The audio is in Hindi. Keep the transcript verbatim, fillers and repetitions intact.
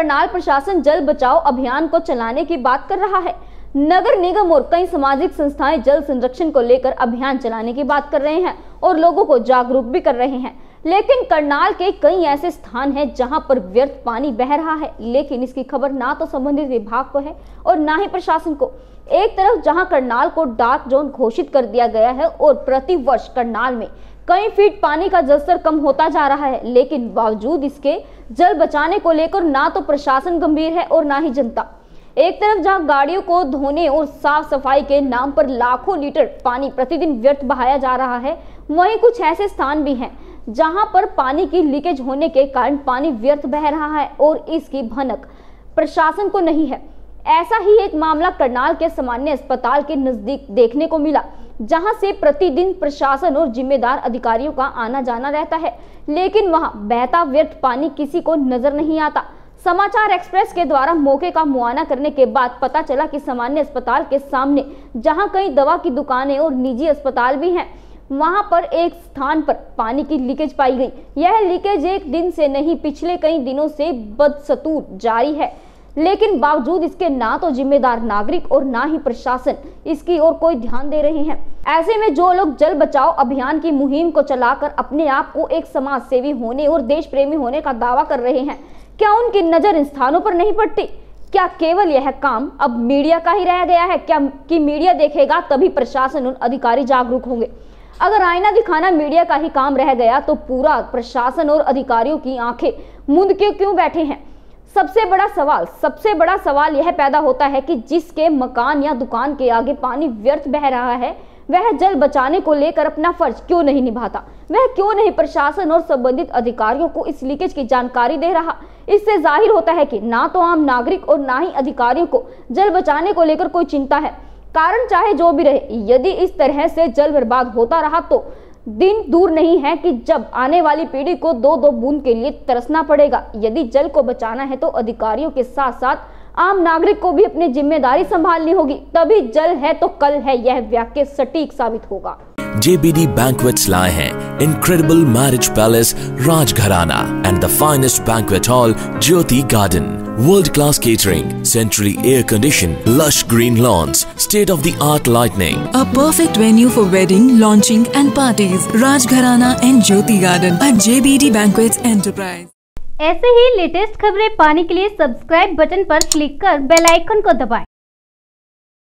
करनाल प्रशासन जल बचाओ अभियान को चलाने की बात कर रहा है। नगर निगम और कई सामाजिक संस्थाएं जल संरक्षण को लेकर अभियान चलाने की बात कर रहे हैं और लोगों को जागरूक भी कर रहे हैं, लेकिन करनाल के कई ऐसे स्थान हैं जहां पर व्यर्थ पानी बह रहा है, लेकिन इसकी खबर ना तो संबंधित विभाग को है और ना ही प्रशासन को। एक तरफ जहां करनाल को डार्क जोन घोषित कर दिया गया है और प्रति वर्ष करनाल में कई फीट पानी का जलस्तर कम होता जा रहा है, लेकिन बावजूद इसके जल बचाने को लेकर ना तो प्रशासन गंभीर है और ना ही जनता। एक तरफ जहां गाड़ियों को धोने और साफ सफाई के नाम पर लाखों लीटर पानी प्रतिदिन व्यर्थ बहाया जा रहा है, वहीं कुछ ऐसे स्थान भी हैं जहां पर पानी की लीकेज होने के कारण पानी व्यर्थ बह रहा है और इसकी भनक प्रशासन को नहीं है। ऐसा ही एक मामला करनाल के सामान्य अस्पताल के नजदीक देखने को मिला, जहां से प्रतिदिन प्रशासन और जिम्मेदार अधिकारियों का आना जाना रहता है, लेकिन वहां बहता व्यर्थ पानी किसी को नजर नहीं आता। समाचार एक्सप्रेस के द्वारा मौके का मुआयना करने के बाद पता चला कि सामान्य अस्पताल के सामने जहां कई दवा की दुकानें और निजी अस्पताल भी हैं, वहां पर एक स्थान पर पानी की लीकेज पाई गई। यह लीकेज एक दिन से नहीं, पिछले कई दिनों से बदस्तूर जारी है, लेकिन बावजूद इसके ना तो जिम्मेदार नागरिक और ना ही प्रशासन इसकी ओर कोई ध्यान दे रहे हैं। ऐसे में जो लोग जल बचाओ अभियान की मुहिम को चलाकर अपने आप को एक समाज सेवी होने और देश प्रेमी होने का दावा कर रहे हैं, क्या उनकी नजर इन स्थानों पर नहीं पड़ती? क्या केवल यह काम अब मीडिया का ही रह गया है? क्या कि मीडिया देखेगा तभी प्रशासन और अधिकारी जागरूक होंगे? अगर आईना दिखाना मीडिया का ही काम रह गया तो पूरा प्रशासन और अधिकारियों की आंखें मूंद के क्यों बैठे हैं? सबसे बड़ा सवाल सबसे बड़ा सवाल यह पैदा होता है कि जिसके मकान या दुकान के आगे पानी व्यर्थ बह रहा है, वह जल बचाने को लेकर अपना फर्ज क्यों नहीं निभाता? वह क्यों नहीं प्रशासन और संबंधित अधिकारियों को इस लीकेज की जानकारी दे रहा? इससे जाहिर होता है कि ना तो आम नागरिक और ना ही अधिकारियों को जल बचाने को लेकर कोई चिंता है। कारण चाहे जो भी रहे, यदि इस तरह से जल बर्बाद होता रहा तो दिन दूर नहीं है कि जब आने वाली पीढ़ी को दो दो बूंद के लिए तरसना पड़ेगा। यदि जल को बचाना है तो अधिकारियों के साथ साथ आम नागरिक को भी अपनी जिम्मेदारी संभालनी होगी, तभी जल है तो कल है, यह वाक्य सटीक साबित होगा। J B D Banquets लाए हैं incredible marriage palace Rajgharana and the finest banquet hall Jyoti Garden. World-class catering, centrally air-conditioned, lush green lawns, state-of-the-art lighting. A perfect venue for wedding, launching and parties. Rajgharana and Jyoti Garden at J B D Banquets Enterprise. ऐसे ही लेटेस्ट खबरें पाने के लिए सब्सक्राइब बटन पर क्लिक कर बेल आइकन को दबाएं।